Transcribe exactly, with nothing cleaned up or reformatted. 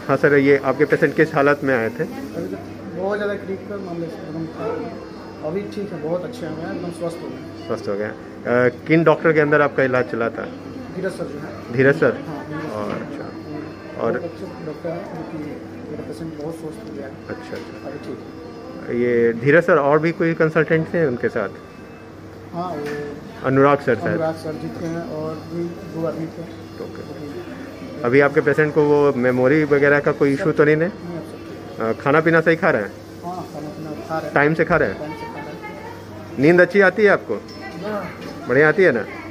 हाँ सर, ये आपके पेशेंट किस हालत में आए थे? अभी तक बहुत ज़्यादा क्रिटिकल मामले से एकदम था, अभी ठीक है, बहुत अच्छे हो गए, एकदम स्वस्थ हो गए। स्वस्थ हो गए। किन डॉक्टर के अंदर आपका इलाज चला था? धीरज सर जो है। धीरज सर। हाँ, और अच्छा, और बहुत अच्छे डॉक्टर हैं, क्योंकि मेरा पेशेंट बहुत स्वस्थ हो गया है। अच्छा अच्छा, अभी ठीक है। ये धीरज सर और भी कोई कंसल्टेंट थे उनके साथ? हाँ, वो अनुराग सर शायद। अनुराग सर जी थे और भी दो आदमी थे। ओके। अभी आपके पेशेंट को वो मेमोरी वगैरह का कोई इशू तो नहीं है? नहीं, अब सब ठीक है। खाना पीना सही खा रहे हैं? हाँ, खाना पीना खा रहे हैं, टाइम से खा रहे हैं? टाइम से खा रहे हैं। नींद अच्छी आती है आपको? हाँ। बढ़िया आती है ना?